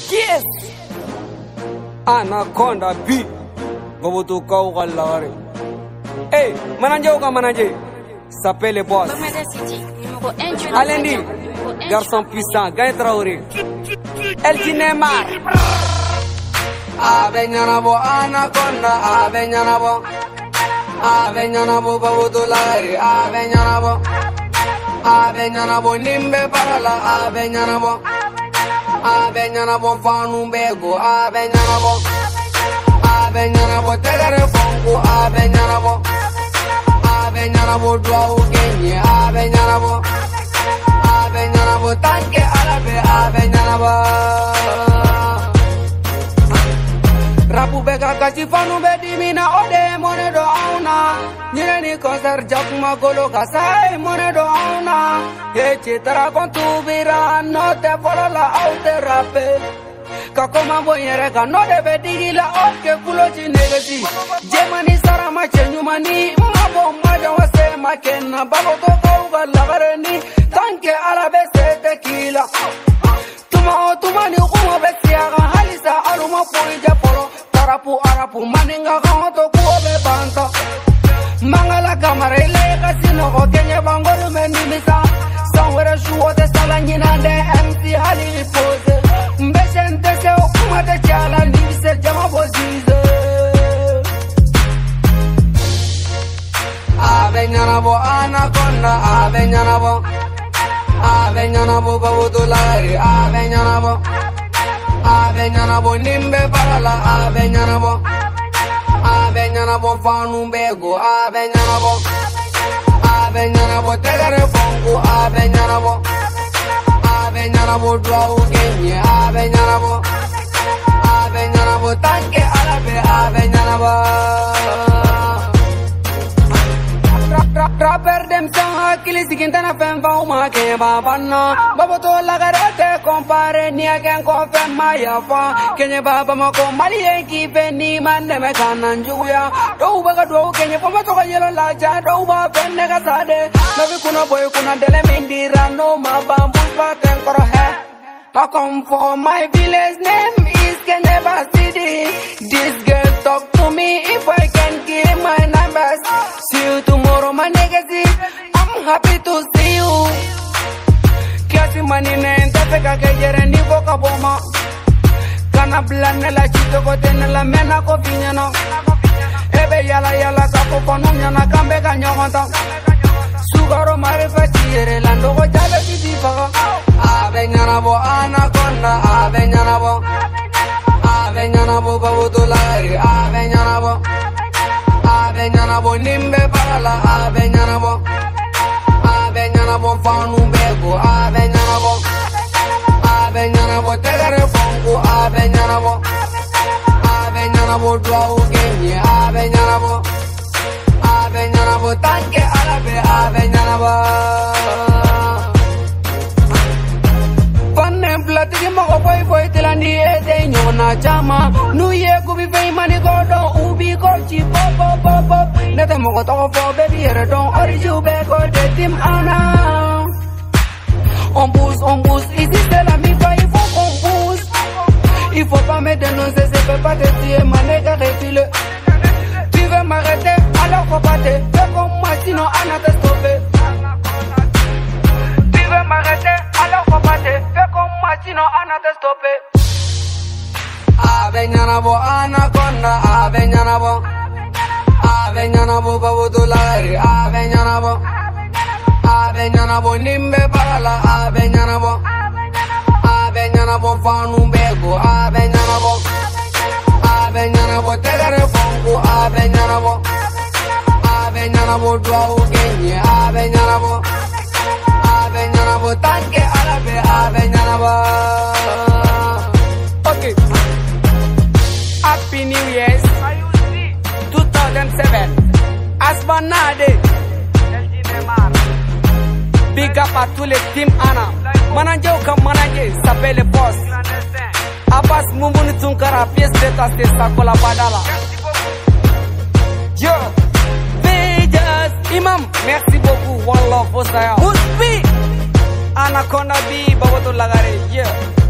Yes! Anaconda B. Babutu Kauga Lari. Hey, manager ou manager? S'appelle les boss. Alendi, garçon puissant, Gaye Traoré. El Neymar. Aveñanabo, Anaconda, Aveñanabo. Aveñanabo, Babutu Lari, Aveñanabo. Aveñanabo, Nimbe Parala, Aveñanabo. Aveñanabo, Fanubego, Aveñanabo. Aveñanabo, Tegare Fongo, Aveñanabo. Aveñanabo, Duau Kenye, Aveñanabo. Aveñanabo, Tanque Árabe, Aveñanabo. Rapu beka kasi fanu be dimina ode mone do auna. Nyine ni konser jakuma golo kasai mone do auna. Ye chitara kontu bira no te follow la aute rape. Kakoma boyere ka no de be digila oke kulo chinegesi. Jemani sarama chenyumani mabo maja wase makena babo to kauga lagareni. Tanke Árabe se tequila. Tuma ni kuma besiaga halisa aluma puija polo. Arapu maninga kanto kuobe banta. Mangala kamara ile kasino ko kenye bangolu menimisa. Sangwere shuo te salangina de MC hali pose. Mbeshente se okuma te chala nibise jama bozize. Aveñanabo, Anaconda, Aveñanabo. Aveñanabo, Babutu Lari, Aveñanabo. Aveñanabo, Nimbe Parala, Aveñanabo. Aveñanabo, Fanubego, Aveñanabo. Aveñanabo, Tegare Fongo, Aveñanabo. Aveñanabo, Duau Kenye, Aveñanabo. Aveñanabo, Tanque Árabe, Aveñanabo. Rapper dem sang akili sikintana fem fa uma ke babana baboto lagarate compare ni aken ko fem maya fa kenye baba mako mali ki feni mande me kanan juya do baga do kenye fama to yelo la ja do ba penne ka sade nabi kuna boy kuna dele mindira no ma bambu pa ten koro he. I come from my village name is Keneba City. This girl talk to me if I can give my numbers. See you tomorrow, my niggas. I'm happy to see you. Kasi mani nenta peka kejere ni boka boma. Kana blane la chito kote la mena ko finyano. Ebe yala kapo konunya na kambe kanyongonta. Sugaro marifa chiere lando ko jale kitifa. Aveñanabo, Anaconda, Aveñanabo. Aveñanabo, Babutu Lari, Aveñanabo. Aveñanabo, Nimbe Parala, Aveñanabo. Aveñanabo, Fanubego, Aveñanabo. Aveñanabo, Tegare Fongo, Aveñanabo. Aveñanabo, Duau Kenye, Aveñanabo. Aveñanabo, Tanque Árabe, Aveñanabo. Platigi mako boy tilandi ete nyona chama nuye kubi fei mani godo ubi kochi pop nete moko toko fo baby ere don oriju be go de tim ana on boost ici c'est la mi fa il faut qu'on boost il faut pas me dénoncer c'est fait pas de tirer manega refile tu veux m'arrêter alors faut pas te fais comme moi sinon ana te stopper tu veux m'arrêter alors faut pas te fais comme moi sinon ana te stopper. Aveñanabo, Anaconda, Aveñanabo. Aveñanabo, Babutu Lari, Aveñanabo. Aveñanabo, Nimbe Parala, Aveñanabo. Aveñanabo, Fanubego, Aveñanabo. Aveñanabo, Tegare Fongo, Aveñanabo. Aveñanabo, Duau Kenye, Aveñanabo. Aveñanabo, Tanque Árabe, Aveñanabo. Okay. Happy New Year's 2007. Asbanade. Big up à tous les teams Anna. Manager ou comme manager s'appelle le boss. Abbas Moumouni Tunkara, pièce d'état c'est ça pour la badala. Yo. Vejas Imam. Merci beaucoup. One love for Saya. Musbi. Anaconda B, Babutu Lagare, yeah.